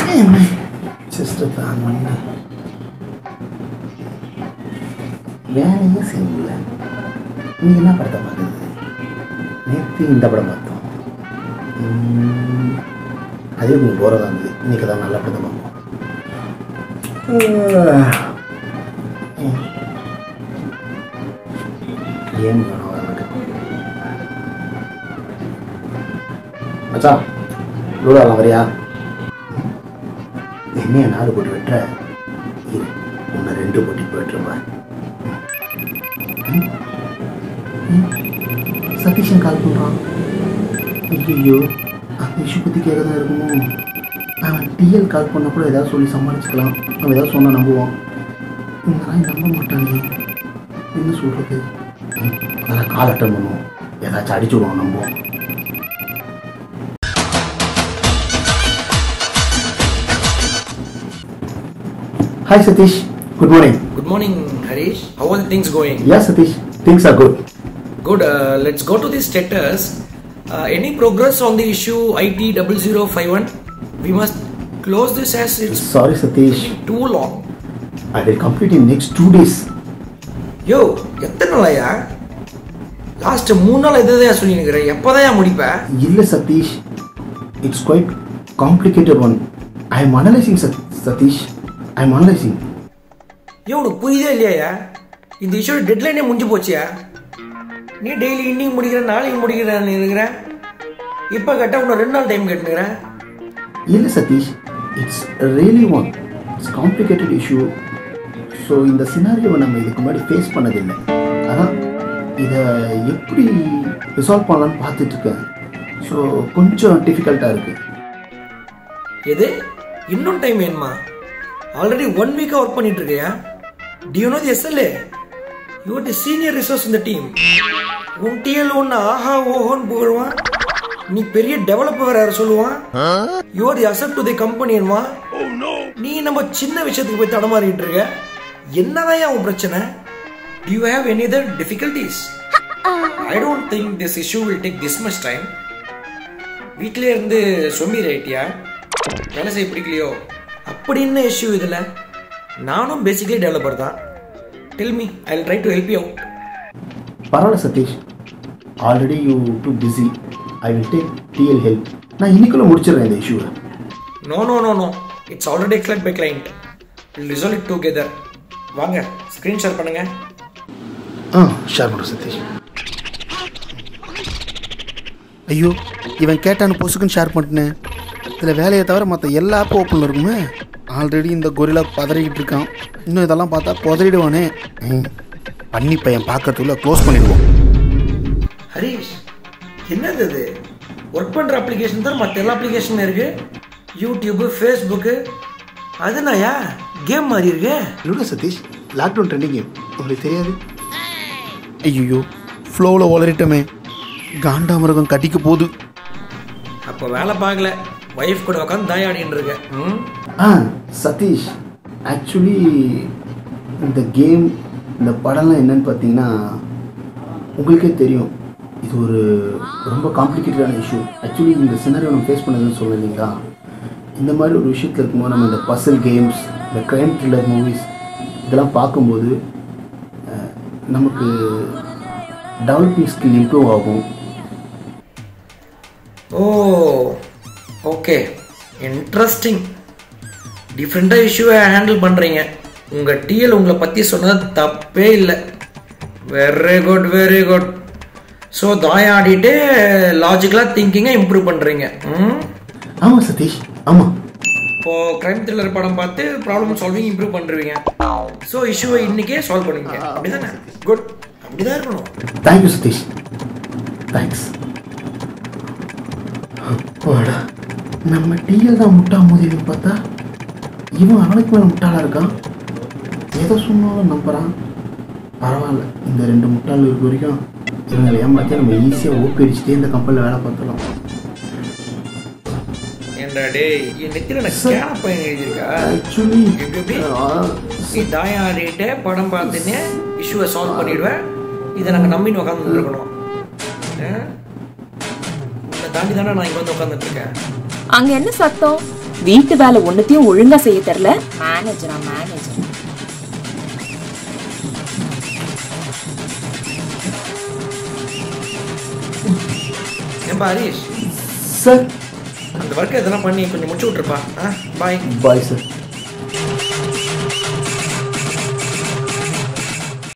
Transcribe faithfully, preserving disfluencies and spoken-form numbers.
Sister தான் பண்ணி வேலையே செய்யல. நீ என்ன படத்தை பார்த்தது? நேற்று இந்த படம் பார்த்தோம். அதே கொஞ்சம் போகிறதா இருந்தது. இன்னைக்கு தான் நல்ல படத்தை பார்ப்போம். ஏன் வேணும் எனக்கு மச்சான் லூடாலாம் வரியா? என்னைய நாலு போட்டு வெட்டுற இரு, உன்னை ரெண்டு போட்டி போட்டுருப்பா. சதீஷன் கால் பண்ணுறான். ஐயோ அந்த இஷ்யூ பற்றி கேட்க தான் இருக்குமோ? அவன் டிஎல் கால் பண்ண கூட ஏதாவது சொல்லி சமாளிச்சுக்கலாம். அவன் ஏதாவது சொன்னால் நம்புவான். இந்த நாய் நம்ப மாட்டானே, என்ன சொல்கிறது? அதெல்லாம் கால் அட்டன் பண்ணுவோம், ஏதாச்சும் அடிச்சு விடுவோம், நம்புவோம். Hi Satish, good morning. Good morning, Harish. How are the things going? Yes Satish, things are good. Good. Uh, let's go to the status. Uh, any progress on the issue I T zero zero five one? We must close this as it's Sorry Satish, too long. I will complete in next two days. Yo, எத்தனை நாளையா? Last மூணு நாள் எதையா சொல்லியிருக்கிறேன், எப்போதையா முடிப்ப? இல்லை Satish, it's quite complicated one. I am analyzing Satish. I am analyzing. யோ உனக்கு புரியுதே இல்லையா? இந்த issue டெட்லைனே முடிஞ்சு போச்சியா? நீ டெய்லி இன்னைக்கு முடிக்கிற நாளைக்கு முடிக்கிறேன்னு இருக்கிற. இப்போ கேட்டால் உன்னை ரெண்டு நாள் டைம் கேட்டுக்கிறேன். இல்லை Satish, it's really one. It's complicated issue. So இந்த சினாரியோவை நம்ம இதுக்கு முன்னாடி ஃபேஸ் பண்ணதில்லை. அதான் இதை எப்படி ரிசால்வ் பண்ணலான்னு பார்த்துட்ருக்கேன். ஸோ கொஞ்சம் டிஃபிகல்ட்டாக இருக்குது. எது இன்னும் டைம் வேணுமா? ஆல்ரெடி ஒன் வீக்காக ஒர்க் பண்ணிட்டு இருக்கியா? Do you know the SLA? You are the senior resource இந்த டீம். உன் டிஎல் ஒன்று ஆஹா ஓஹோன்னு புகழ்வான். நீ பெரிய டெவலப்பர் யார் சொல்லுவான். You are the asset to the கம்பெனின்வா. நீ நம்ம சின்ன விஷயத்துக்கு போய் தடமாறிட்டு இருக்க. என்னதான் உன் பிரச்சனை? Do you have any other difficulties? I don't think this issue will take this much time. வீட்டிலே இருந்து சொம்மி ரைட்டியா? வேலை செய்ய பிடிக்கலையோ அப்படி என்ன இஷ்யூ இதில்? நானும் பேசிக்கலி டெவலப்பர் தான். Tell me, I will try to help you out. பரவாயில்ல Satish, already you too busy. I will take TL help. நான் இன்னைக்குள்ள முடிச்சிடுறேன் இந்த இஷ்யூவை. No no no no it's already expect by client. Will resolve it together. வாங்க screen share பண்ணுங்க. ஆ share பண்ணுறேன் சதீஷ். ஐயோ இவன் கேட்டான்னு பொசுக்குன்னு ஷேர் பண்ணிட்டேன். இதில் வேலையை தவிர மற்ற எல்லா ஆப்பும் ஓப்பனில் இருக்குமே. ஆல்ரெடி இந்த கொரிலா பதறிக்கிட்டு இருக்கான். இன்னும் இதெல்லாம் பார்த்தா புதறிடுவானே. பண்ணி பையன் பார்க்கறதுக்குள்ள க்ளோஸ் பண்ணிடுவோம். ஹரீஷ் என்னது அது? ஒர்க் பண்ணுற அப்ளிகேஷன் தான் மற்ற எல்லா அப்ளிகேஷனும் இருக்கு. யூடியூப்பு, ஃபேஸ்புக்கு, அதுனாயா கேம் மாதிரி இருக்கு. இல்லைடா சதீஷ், லாக்டவுன் ட்ரெண்டிங் கேம் உங்களுக்கு தெரியாது? ஐயோ ஃப்ளோவில் வளரிட்டோமே, காண்டாமிருகம் கட்டிக்க போகுது. அப்போ வேலை பார்க்கல, ஒய்ஃப் கூட உட்காந்து தாயாடின்னு இருக்கேன். ஆ சதீஷ், ஆக்சுவலி இந்த கேம் இந்த படம்லாம் என்னன்னு பார்த்தீங்கன்னா உங்களுக்கே தெரியும். இது ஒரு ரொம்ப காம்ப்ளிகேட்டடான இஷ்யூ. ஆக்சுவலி இந்த சினாரியோ நம்ம ஃபேஸ் பண்ணதுன்னு சொன்னேன் இல்லைங்களா? இந்த மாதிரி ஒரு விஷயத்தில் இருக்கும்போது நம்ம இந்த பசில் கேம்ஸ், இந்த க்ரைம் த்ரில்லர் மூவிஸ் இதெல்லாம் பார்க்கும்போது நமக்கு டெவலப்பிங் ஸ்கில் இம்ப்ரூவ் ஆகும். Oh okay, interesting. டிஃப்ரெண்ட்டாக இஷ்யூவை ஹேண்டில் பண்ணுறீங்க. உங்கள் டிஎல் உங்களை பற்றி சொன்னது தப்பே இல்லை. Very good very good. So தாயாடிட்டு லாஜிக்கலாக திங்கிங்கை இம்ப்ரூவ் பண்ணுறீங்க. ம் ஆமாம் சதீஷ், ஆமாம். இப்போது க்ரைம் த்ரில்லர் படம் பார்த்து ப்ராப்ளம் சால்விங் இம்ப்ரூவ் பண்ணுறீங்க. ஸோ இஷ்யூவை இன்றைக்கே சால்வ் பண்ணுவீங்க, அப்படி தானே? குட், அப்படி தான் இருக்கணும். Thank you Satish, thanks. நம்ம டிஎல் தான் முட்டா மோதின்னு பார்த்தா இவன் அவனுக்கு மேலே முட்டாளாக இருக்கான். எதை சொன்னாலும் நம்புகிறான். பரவாயில்ல, இந்த ரெண்டு முட்டாள் இருக்க வரைக்கும் இவங்களை ஏமாற்றி நம்ம ஈஸியாக ஓப்பி அடிச்சுட்டே இந்த கம்பெனியில் வேலை பார்த்துலாம். ஆக்சுவலி நீ தாயாடிட்டு படம் பார்த்துன்னு இஷ்யூவை சால்வ் பண்ணிடுவேன். இதை நாங்கள் நம்பின்னு உட்காந்து இருக்கணும். உன்னை தாண்டி தானே நான் இங்கே வந்து உட்காந்துட்டு இருக்கேன். அங்க என்ன சத்தம்? வீட்டு வேலை ஒண்ணுத்தையும் ஒழுங்கா செய்ய தெரியல. மேனேஜரா மேனேஜர். ஏன்பா ஹரிஷ் சார் அந்த ஒர்க்கை எதனா பண்ணி கொஞ்சம் முடிச்சு விட்டுருப்பா. ஆ பாய் பாய் சார்.